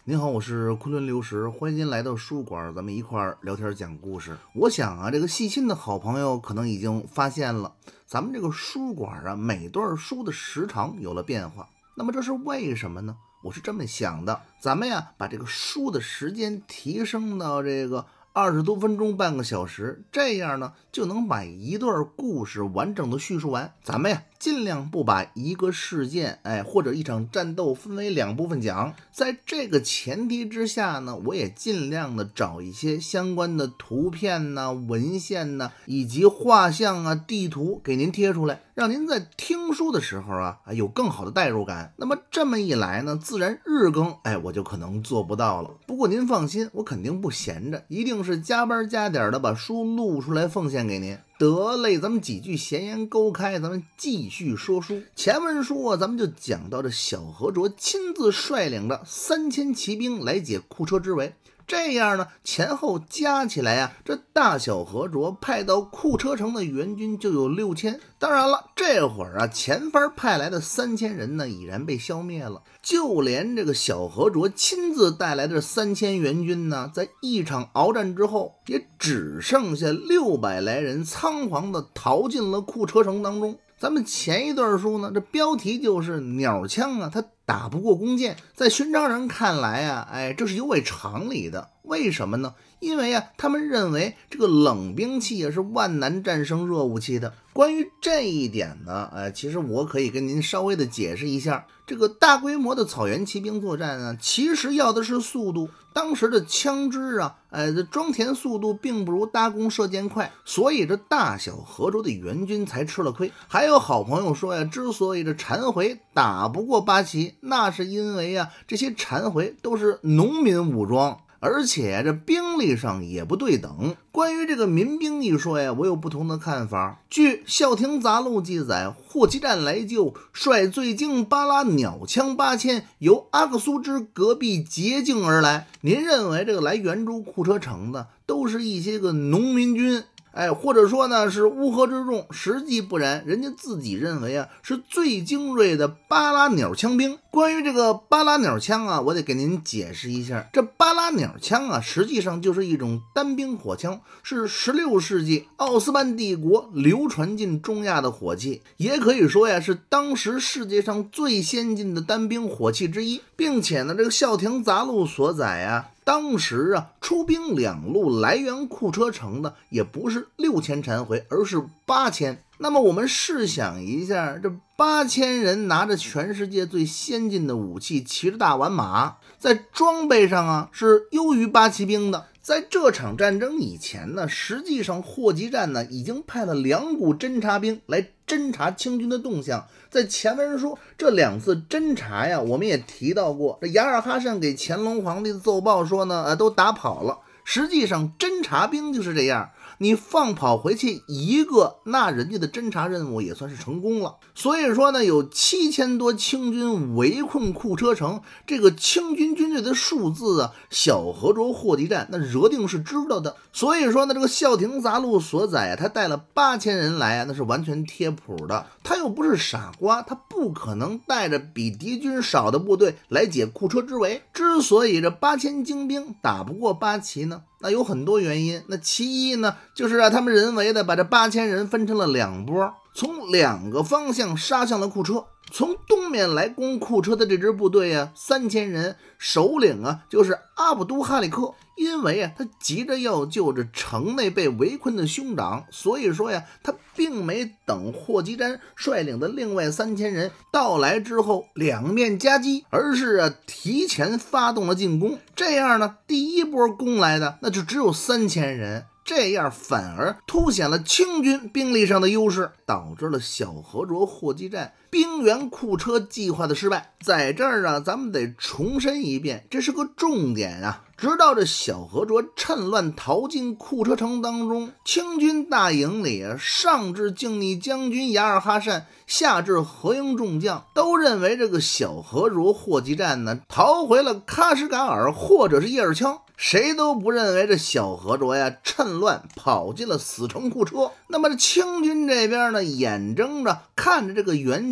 您好，我是昆仑流石，欢迎您来到书馆，咱们一块儿聊天讲故事。我想啊，这个细心的好朋友可能已经发现了，咱们这个书馆啊，每段书的时长有了变化。那么这是为什么呢？我是这么想的，咱们呀把这个书的时间提升到这个20多分钟，半个小时，这样呢就能把一段故事完整的叙述完。咱们呀尽量不把一个事件或者一场战斗分为两部分讲。在这个前提之下呢，我也尽量的找一些相关的图片呢、文献呢，以及画像啊、地图给您贴出来，让您在听书的时候啊有更好的代入感。那么这么一来呢，自然日更我就可能做不到了。不过您放心，我肯定不闲着，一定是加班加点的把书录出来奉献给您。得嘞，咱们几句闲言勾开，咱们继续说书。前文书啊，咱们就讲到这小河卓亲自率领着3000骑兵来解库车之围。这样呢，前后加起来啊，这大小河卓派到库车城的援军就有6000。当然了，这会儿啊，前方派来的3000人呢，已然被消灭了。就连这个小河卓亲自带来的3000援军呢，在一场鏖战之后，也只剩下600来人，仓皇的逃进了库车城当中。咱们前一段书呢，这标题就是鸟枪啊，它打不过弓箭。在寻常人看来啊，这是有违常理的。为什么呢？因为啊，他们认为这个冷兵器是万难战胜热武器的。关于这一点呢，其实我可以跟您稍微的解释一下。这个大规模的草原骑兵作战啊，其实要的是速度。当时的枪支啊，这装填速度并不如搭弓射箭快，所以这大小河卓的援军才吃了亏。还有好朋友说呀，之所以这残回打不过八旗，那是因为啊，这些残回都是农民武装。而且这兵力上也不对等。关于这个民兵一说呀，我有不同的看法。据《孝亭杂录》记载，霍奇战来救，率最精巴拉鸟枪8000，由阿克苏之隔壁捷径而来。您认为这个来援助库车城的都是一些个农民军？或者说呢是乌合之众，实际不然，人家自己认为啊是最精锐的巴拉鸟枪兵。关于这个巴拉鸟枪啊，我得给您解释一下，这巴拉鸟枪啊实际上就是一种单兵火枪，是16世纪奥斯曼帝国流传进中亚的火器，也可以说呀是当时世界上最先进的单兵火器之一。并且呢，这个《孝亭杂录》所载啊，当时啊，出兵2路来援库车城的也不是6000残回，而是8000。那么我们试想一下，这8000人拿着全世界最先进的武器，骑着大宛马，在装备上啊是优于八旗兵的。在这场战争以前呢，实际上霍奇战呢已经派了2股侦察兵来侦察清军的动向。在前文书这2次侦察呀，我们也提到过，这雅尔哈善给乾隆皇帝的奏报说呢，都打跑了。实际上侦察兵就是这样，你放跑回去一个，那人家的侦察任务也算是成功了。所以说呢，有7000多清军围困库车城，这个清军军队的数字啊，小河卓霍奇战那惹定是知道的。所以说呢，这个《孝亭杂录》所载他带了8000人来啊，那是完全贴谱的。他又不是傻瓜，他不可能带着比敌军少的部队来解库车之围。之所以这8000精兵打不过八旗呢，那有很多原因。那其一呢，就是他们人为的把这8000人分成了2波，从2个方向杀向了库车。从东面来攻库车的这支部队啊，3000人，首领啊就是阿卜都哈里克。因为啊他急着要救这城内被围困的兄长，所以说呀他并没等霍奇战率领的另外3000人到来之后两面夹击，而是提前发动了进攻。这样呢，第一波攻来的那就只有3000人，这样反而凸显了清军兵力上的优势，导致了小河卓霍奇战兵源库车计划的失败。在这儿啊，咱们得重申一遍，这是个重点啊。直到这小河卓趁乱逃进库车城当中，清军大营里上至靖逆将军雅尔哈善，下至河营众将，都认为这个小河卓霍奇战呢逃回了喀什噶尔或者是叶尔羌，谁都不认为这小河卓呀趁乱跑进了死城库车。那么这清军这边呢，眼睁着看着这个援军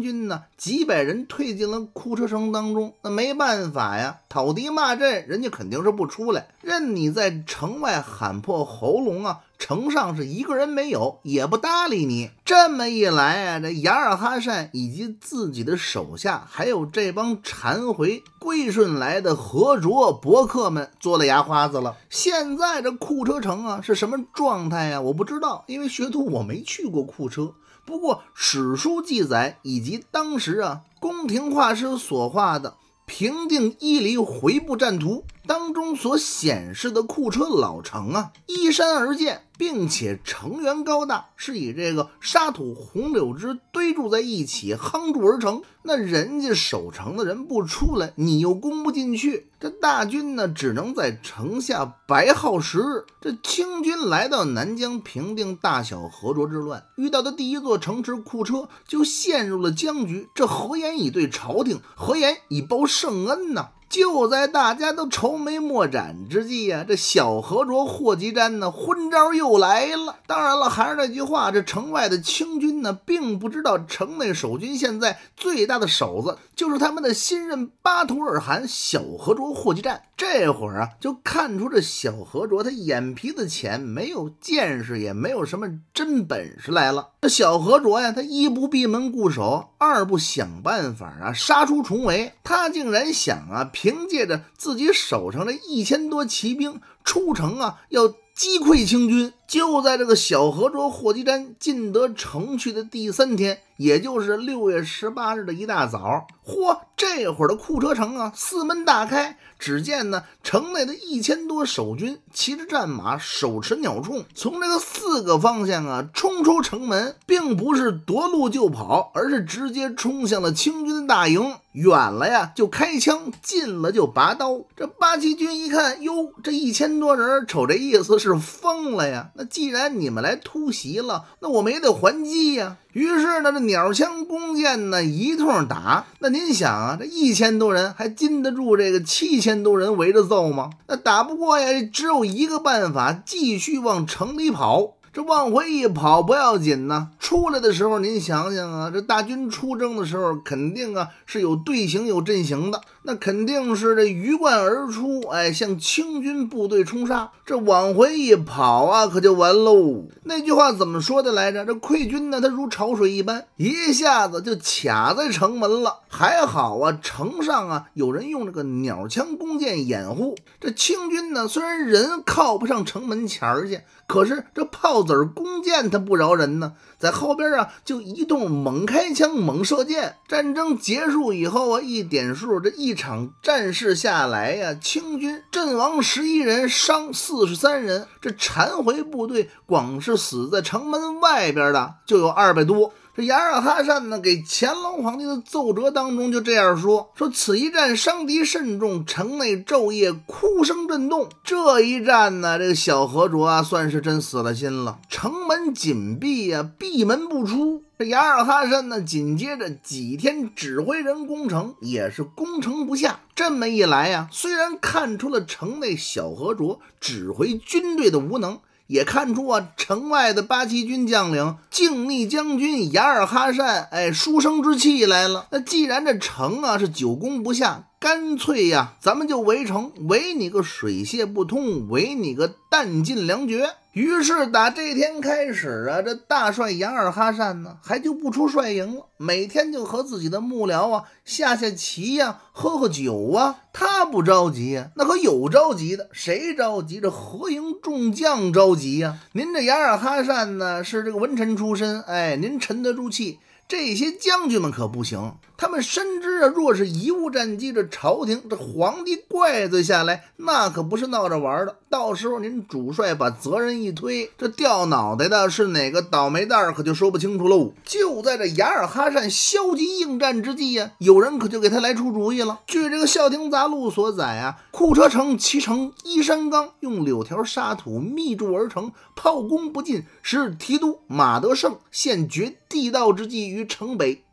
军呢几百人退进了库车城当中，那没办法呀，讨敌骂阵，人家肯定是不出来，任你在城外喊破喉咙啊，城上是一个人没有，也不搭理你。这么一来啊，这雅尔哈善以及自己的手下，还有这帮缠回归顺来的和卓伯克们做了牙花子了。现在这库车城啊是什么状态呀？我不知道，因为学徒我没去过库车。不过史书记载以及当时啊宫廷画师所画的平定伊犁回部战图当中所显示的库车老城啊，依山而建，并且城垣高大，是以这个沙土红柳枝堆筑在一起夯筑而成。那人家守城的人不出来，你又攻不进去，这大军呢只能在城下白耗时日。这清军来到南疆平定大小和卓之乱，遇到的第一座城池库车就陷入了僵局。这何言以对朝廷，何言以报圣恩呢？就在大家都愁眉莫展之际啊，这小和卓霍吉詹呢昏招又来了。当然了，还是那句话，这城外的清军呢并不知道城内守军现在最大的手子就是他们的新任巴图尔汗小和卓霍吉詹。这会儿啊就看出这小和卓他眼皮子浅，没有见识，也没有什么真本事来了。这小和卓呀，他一不闭门固守，二不想办法啊杀出重围。他竟然想啊凭借着自己手上的1000多骑兵出城啊要击溃清军。就在这个小和卓霍吉詹进得城去的第3天，也就是6月18日的一大早，这会儿的库车城啊四门大开，只见呢城内的1000多守军骑着战马，手持鸟铳，从这个4个方向啊冲出城门，并不是夺路就跑，而是直接冲向了清军的大营。远了呀就开枪，近了就拔刀。这八旗军一看，哟，这1000多人，瞅这意思是疯了呀。那既然你们来突袭了，那我们也得还击呀。于是呢，这鸟枪弓箭呢一通打。那您想啊，这1000多人还禁得住这个7000多人围着揍吗？那打不过呀，只有一个办法，继续往城里跑。这往回一跑不要紧呢，出来的时候您想想啊，这大军出征的时候肯定啊是有队形有阵型的，那肯定是这鱼贯而出，向清军部队冲杀。这往回一跑啊可就完喽。那句话怎么说的来着？这溃军呢它如潮水一般，一下子就卡在城门了。还好啊，城上啊有人用这个鸟枪弓箭掩护。这清军呢虽然人靠不上城门前去，可是这炮子弓箭它不饶人呢，在后边啊就一通猛开枪猛射箭。战争结束以后啊，一点数，这一场战事下来呀，清军阵亡11人，伤43人。这缠回部队光是死在城门外边的就有200多。这雅尔哈善呢给乾隆皇帝的奏折当中就这样说此一战伤敌甚重，城内昼夜哭声震动。这一战呢，这个小和卓啊算是真死了心了，城门紧闭啊，闭门不出。这雅尔哈善呢紧接着几天指挥人攻城，也是攻城不下。这么一来呀，虽然看出了城内小和卓指挥军队的无能，也看出啊城外的八旗军将领靖逆将军雅尔哈善书生之气来了。那既然这城啊是久攻不下，干脆呀咱们就围城，围你个水泄不通，围你个弹尽粮绝。于是打这天开始啊，这大帅雅尔哈善呢还就不出帅营了，每天就和自己的幕僚啊下棋呀，喝酒啊。他不着急啊，那可有着急的。谁着急？这何营众将着急呀。您这雅尔哈善呢是这个文臣出身，您沉得住气。这些将军们可不行，他们深知啊，若是贻误战机，这朝廷这皇帝怪罪下来，那可不是闹着玩的。到时候您主帅把责任一推，这掉脑袋的是哪个倒霉蛋可就说不清楚喽。就在这雅尔哈善消极应战之际呀，有人可就给他来出主意了。据这个《孝廷杂录》所载啊，库车城其城依山冈，用柳条沙土密筑而成，炮攻不进，使提督马德胜现绝地道之计于城北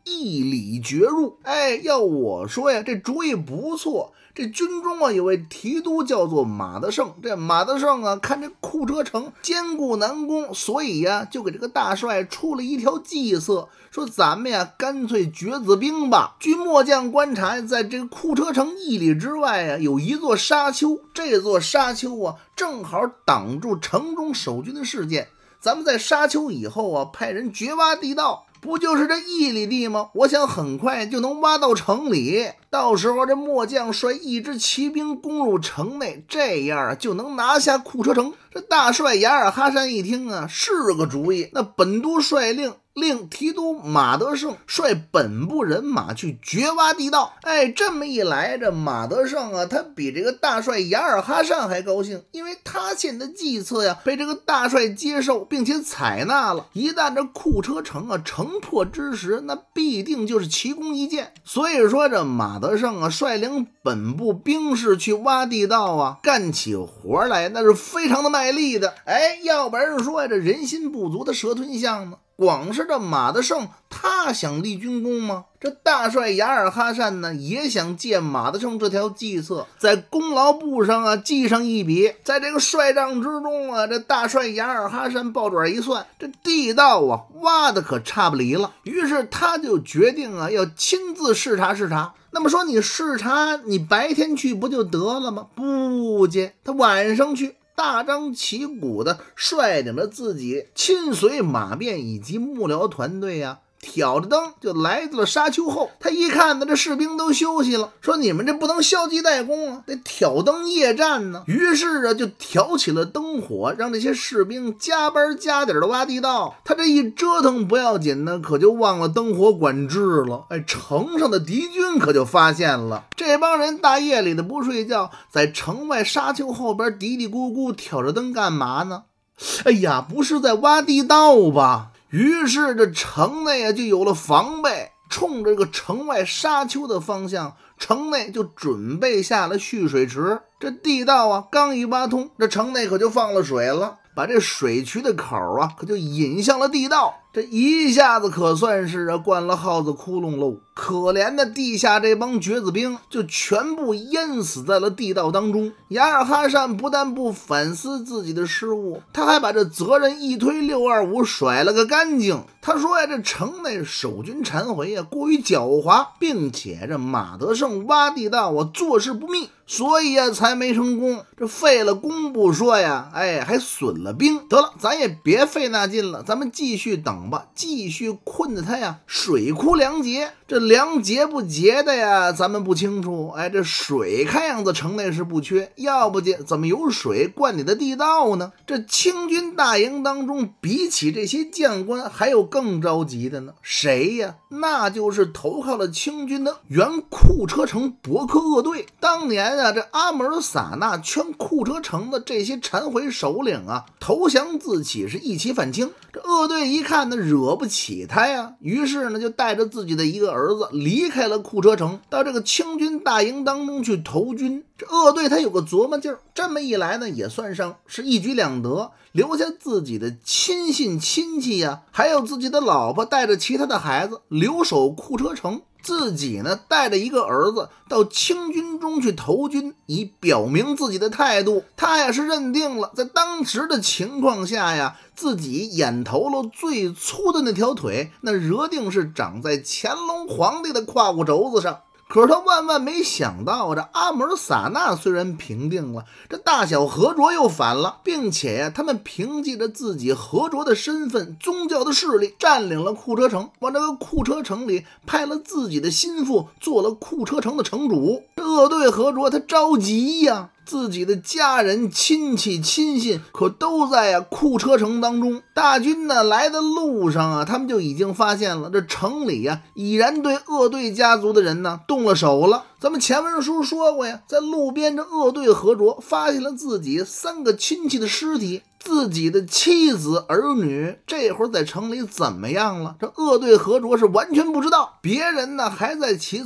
一礼绝入。要我说呀，这主意不错。这军中啊有位提督叫做马德胜，这马德胜啊看这库车城坚固难攻，所以呀就给这个大帅出了一条计策，说咱们呀干脆决子兵吧。据末将观察，在这个库车城1里之外啊有一座沙丘，这座沙丘啊正好挡住城中守军的视线。咱们在沙丘以后啊派人掘挖地道，不就是这1里地吗？我想很快就能挖到城里，到时候这末将率1支骑兵攻入城内，这样就能拿下库车城。这大帅雅尔哈山一听啊，是个主意。那本都率令提督马德胜率本部人马去掘挖地道。这么一来，这马德胜啊，他比这个大帅雅尔哈善还高兴，因为他现的计策呀被这个大帅接受并且采纳了。一旦这库车城啊城破之时，那必定就是奇功一件。所以说这马德胜啊率领本部兵士去挖地道啊，干起活来那是非常的卖力的。要不然说呀，这人心不足的蛇吞象呢。光是这马德胜他想立军功吗？这大帅雅尔哈善呢也想借马德胜这条计策在功劳簿上啊记上一笔。在这个帅帐之中啊，这大帅雅尔哈善抱爪一算，这地道啊挖的可差不离了，于是他就决定啊要亲自视察视察。那么说你视察，你白天去不就得了吗？不接，他晚上去，大张旗鼓的率领着自己亲随马便以及幕僚团队啊，挑着灯就来到了沙丘后。他一看呢，这士兵都休息了，说你们这不能消极怠工啊，得挑灯夜战呢。于是啊，就挑起了灯火，让这些士兵加班加点的挖地道。他这一折腾不要紧呢，可就忘了灯火管制了。城上的敌军可就发现了，这帮人大夜里的不睡觉，在城外沙丘后边嘀嘀咕咕挑着灯干嘛呢？不是在挖地道吧？于是这城内啊就有了防备，冲着这个城外沙丘的方向，城内就准备下了蓄水池。这地道啊刚一挖通，这城内可就放了水了，把这水渠的口啊可就引向了地道。这一下子可算是灌了耗子窟窿喽。可怜的地下这帮掘子兵就全部淹死在了地道当中。雅尔哈善不但不反思自己的失误，他还把这责任一推625甩了个干净。他说呀，这城内守军残回啊过于狡猾，并且这马德胜挖地道啊做事不密，所以啊才没成功。这费了功不说呀，还损了兵。得了，咱也别费那劲了，咱们继续等吧，继续困着他呀水枯粮竭。这粮结不结的呀咱们不清楚，这水看样子城内是不缺，要不然怎么有水灌你的地道呢？这清军大营当中，比起这些将官还有更着急的呢。谁呀？那就是投靠了清军的原库车城伯克鄂队。当年啊，这阿姆尔撒纳劝库车城的这些残回首领啊投降自起，是一起反清。这鄂队一看呢惹不起他呀，于是呢就带着自己的一个儿子离开了库车城，到这个清军大营当中去投军。这鄂队他有个琢磨劲儿，这么一来呢也算上是一举两得，留下自己的亲信亲戚呀，还有自己的老婆，带着其他的孩子留守库车城，自己呢带着一个儿子到清军中去投军，以表明自己的态度。他也是认定了在当时的情况下呀，自己眼头了最粗的那条腿，那惹定是长在乾隆皇帝的胯骨轴子上。可是他万万没想到，这阿姆尔撒纳虽然平定了，这大小和卓又反了，并且呀，他们凭借着自己和卓的身份、宗教的势力，占领了库车城，往这个库车城里派了自己的心腹，做了库车城的城主。这鄂队和卓他着急呀，自己的家人、亲戚、亲信可都在库车城当中。大军呢来的路上啊，他们就已经发现了这城里呀，已然对鄂队家族的人呢动了手了。咱们前文书说过呀，在路边这鄂队和卓发现了自己3个亲戚的尸体，自己的妻子儿女这会儿在城里怎么样了？这鄂队和卓是完全不知道，别人呢还在其次，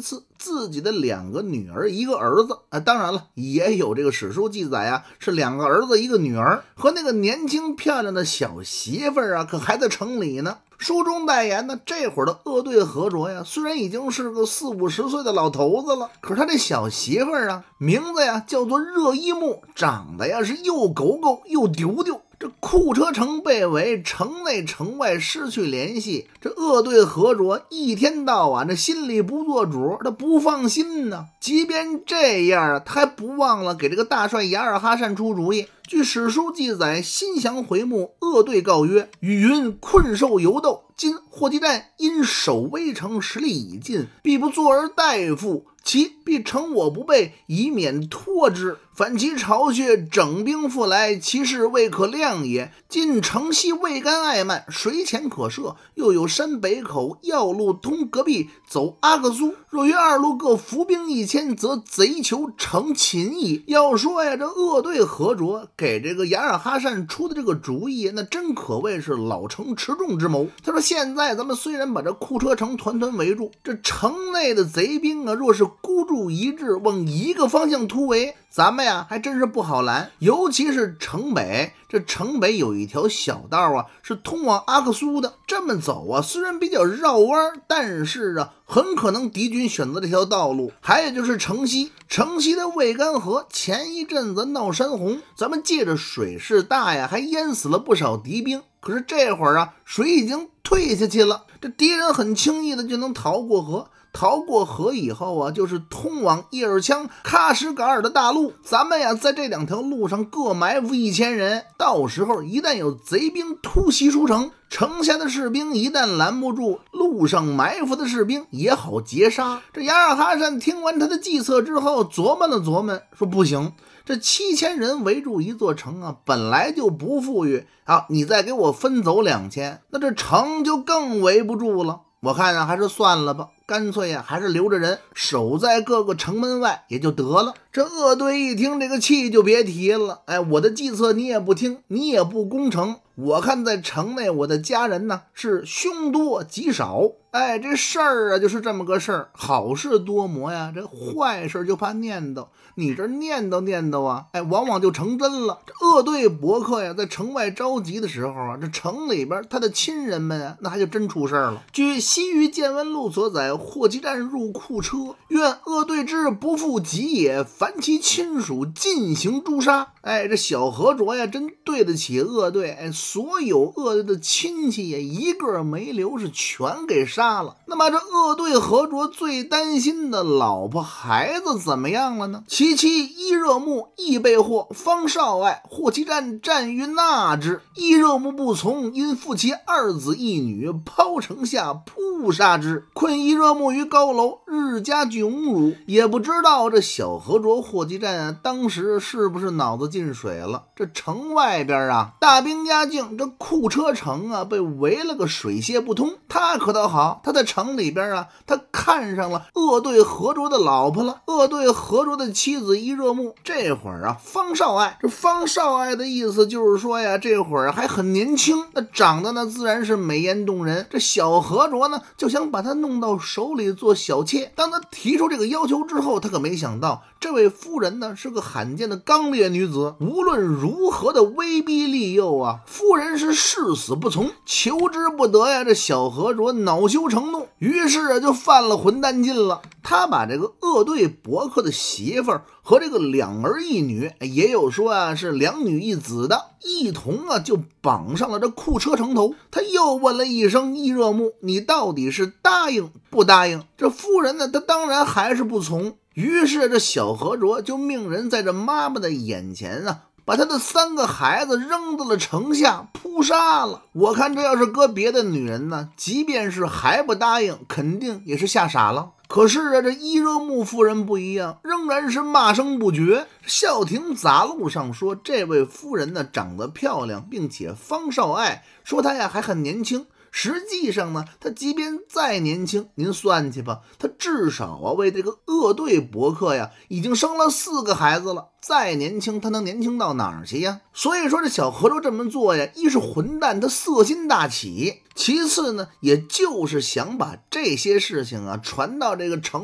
自己的2个女儿1个儿子当然了，也有这个史书记载啊，是2个儿子1个女儿，和那个年轻漂亮的小媳妇儿啊，可还在城里呢。书中代言呢，这会儿的鄂队和卓呀，虽然已经是个40、50岁的老头子了，可是他这小媳妇儿啊，名字呀叫做热依木，长得呀是又狗狗又丢丢。这库车城被围，城内城外失去联系，这鄂队和卓一天到晚这心里不做主，他不放心呢。即便这样，他还不忘了给这个大帅雅尔哈善出主意。据史书记载，心降回目，鄂队告曰：与云困兽犹斗，今霍基战因守危城，实力已尽，必不坐而待复，其必乘我不备，以免脱之。反其巢穴，整兵复来，其势未可量也。今城西未干隘慢，水浅可涉，又有山北口要路通隔壁，走阿克苏。若约2路各伏兵1000，则贼求成擒矣。要说呀，这鄂队和卓给这个雅尔哈善出的这个主意，那真可谓是老成持重之谋。他说现在咱们虽然把这库车城团团围住，这城内的贼兵啊，若是孤注一掷往一个方向突围，咱们呀还真是不好拦。尤其是城北，这城北有一条小道啊，是通往阿克苏的。这么走啊，虽然比较绕弯，但是啊，很可能敌军选择这条道路。还有就是城西的渭干河，前一阵子闹山洪，咱们借着水势大呀，还淹死了不少敌兵。可是这会儿啊，水已经退下去了，这敌人很轻易的就能逃过河。逃过河以后啊，就是通往叶尔羌、喀什噶尔的大路。咱们呀，在这2条路上各埋伏1000人，到时候一旦有贼兵突袭出城，城下的士兵一旦拦不住，路上埋伏的士兵也好截杀。这雅尔哈善听完他的计策之后，琢磨了琢磨，说不行，这7000人围住一座城啊，本来就不富裕啊，你再给我分走2000，那这城就更围不住了。我看还是算了吧，干脆还是留着人守在各个城门外也就得了。这鄂队一听这个气就别提了，我的计策你也不听，你也不攻城，我看在城内我的家人呢是凶多吉少。这事儿啊就是这么个事儿，好事多磨呀，这坏事就怕念叨，你这念叨啊，往往就成真了。这鄂队伯克呀，在城外着急的时候啊，这城里边他的亲人们啊，那还就真出事了。据西域见闻录所载，霍基战入库车，愿鄂队之不复己也，凡其亲属尽行诛杀。这小和卓呀，真对得起鄂队，所有鄂队的亲戚也一个没留，是全给杀了。那么这鄂队和卓最担心的老婆孩子怎么样了呢？其妻伊热木亦被获，方少爱，霍其战战于纳之，伊热木不从，因负其2子1女，抛城下扑杀之，困伊热木于高楼，日加窘辱。也不知道这小和卓霍其战啊，当时是不是脑子进水了？这城外边啊，大兵压境，这库车城啊被围了个水泄不通。他可倒好，他在城里边啊，他看上了鄂队和卓的老婆了。鄂队和卓的妻子伊热木，这会儿啊方少爱，这方少爱的意思就是说呀，这会儿还很年轻，那长得呢自然是美艳动人。这小和卓呢就想把他弄到手里做小妾。当他提出这个要求之后，他可没想到这位夫人呢是个罕见的刚烈女子，无论如何的威逼利诱啊，夫人是誓死不从，求之不得呀。这小和卓恼羞成怒，于是就犯了混蛋劲了。他把这个鄂队伯克的媳妇儿和这个2儿1女，也有说啊是2女1子的，一同啊就绑上了这库车城头。他又问了一声伊热木，你到底是答应不答应？这夫人呢，她当然还是不从。于是这小和卓就命人在这妈妈的眼前啊，把他的3个孩子扔到了城下，扑杀了。我看这要是搁别的女人呢，即便是还不答应，肯定也是吓傻了。可是啊，这伊热木夫人不一样，仍然是骂声不绝。孝廷杂录上说，这位夫人呢长得漂亮，并且方少爱说她呀还很年轻。实际上呢，他即便再年轻，您算去吧，他至少啊为这个鄂队伯克呀已经生了4个孩子了。再年轻，他能年轻到哪儿去呀？所以说这小和卓这么做呀，一是混蛋，他色心大起；其次呢，也就是想把这些事情啊传到这个城外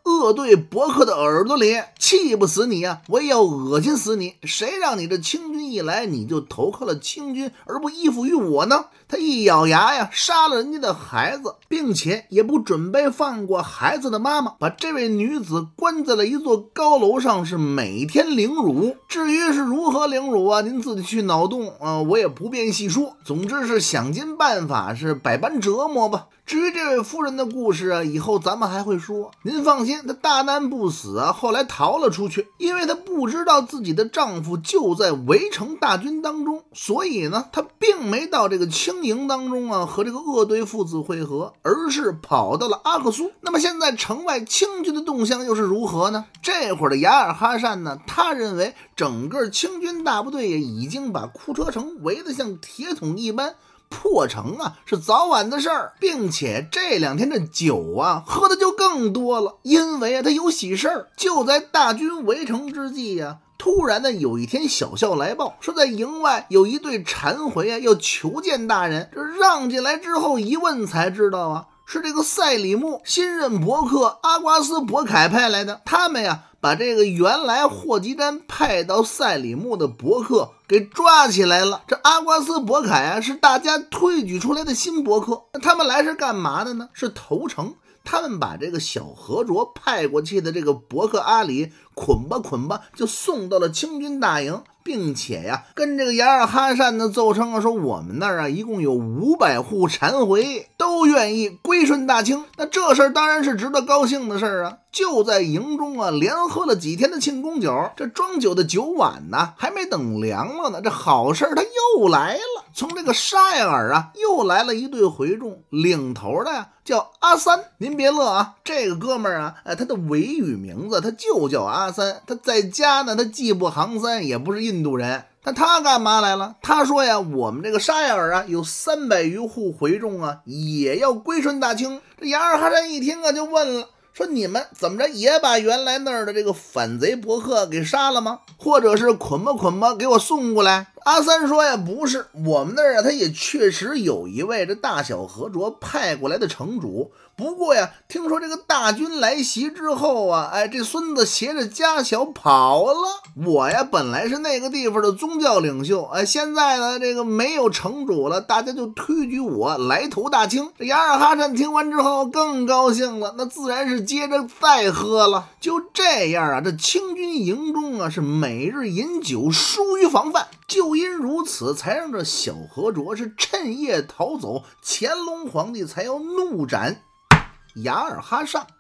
恶对伯克的耳朵里，气不死你啊，我也要恶心死你！谁让你这清军一来你就投靠了清军，而不依附于我呢？他一咬牙呀，杀了人家的孩子，并且也不准备放过孩子的妈妈，把这位女子关在了一座高楼上，是每天凌辱。至于是如何凌辱啊，您自己去脑洞啊，我也不便细说。总之是想尽办法，是百般折磨吧。至于这位夫人的故事啊，以后咱们还会说。您放心，她大难不死啊，后来逃了出去，因为她不知道自己的丈夫就在围城大军当中，所以呢，她并没到这个青营当中啊和这个恶对父子会合，而是跑到了阿克苏。那么现在城外清军的动向又是如何呢？这会儿的雅尔哈善呢，他认为整个清军大部队也已经把库车城围得像铁桶一般，破城啊是早晚的事儿，并且这2天的酒啊喝的就更多了，因为他有喜事儿。就在大军围城之际啊，突然呢有一天小校来报说，在营外有一对禅回啊要求见大人。这让进来之后一问才知道啊，是这个赛里木新任伯克阿瓜斯伯凯派来的。他们呀把这个原来霍吉詹派到赛里木的伯克给抓起来了。这阿瓜斯伯凯啊是大家推举出来的新伯克，他们来是干嘛的呢？是投诚。他们把这个小河卓派过去的这个伯克阿里捆吧就送到了清军大营，并且呀跟这个雅尔哈善呢奏称啊，说我们那儿啊一共有500户禅回都愿意归顺大清。那这事儿当然是值得高兴的事儿啊。就在营中啊连喝了几天的庆功酒，这装酒的酒碗呢还没等凉了呢，这好事儿他又来了。从这个沙亚尔啊又来了一队回众，领头的呀叫阿三。您别乐啊，这个哥们儿啊他的维语名字他就叫阿三，他在家呢他既不行三也不是印度人。那他干嘛来了？他说呀，我们这个沙亚尔啊有300余户回众啊也要归顺大清。这雅尔哈善一听啊就问了，说你们怎么着也把原来那儿的这个反贼伯克给杀了吗？或者是捆吧给我送过来？阿三说呀，不是，我们那儿啊他也确实有一位这大小河卓派过来的城主，不过呀听说这个大军来袭之后啊，这孙子携着家小跑了。我呀本来是那个地方的宗教领袖，现在呢这个没有城主了，大家就推举我来投大清。这雅尔哈善听完之后更高兴了，那自然是接着再喝了。就这样啊，这清军营中啊是每日饮酒疏于防范，就因如此才让这小河卓是趁夜逃走，乾隆皇帝才要怒斩雅尔哈善。